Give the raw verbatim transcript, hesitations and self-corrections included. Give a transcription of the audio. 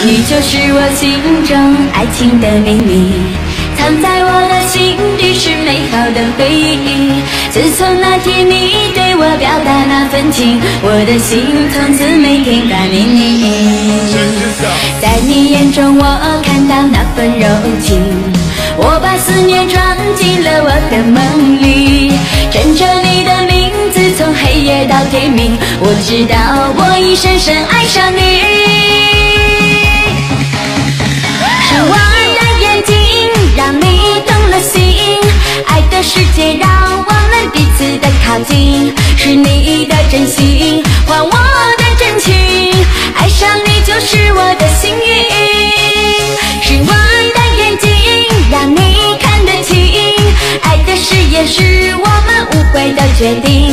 你就是我心中爱情的秘密，藏在我的心底是美好的回忆。自从那天你对我表达那份情，我的心从此每天挂念你。在你眼中我看到那份柔情，我把思念装进了我的梦里，趁着你的名字从黑夜到天明，我知道我已深深爱上你。是我的眼睛让你动了心，爱的世界让我们彼此的靠近，是你的真心换我的真情，爱上你就是我的幸运。是我的眼睛让你看得清，爱的誓言是我们无悔的决定，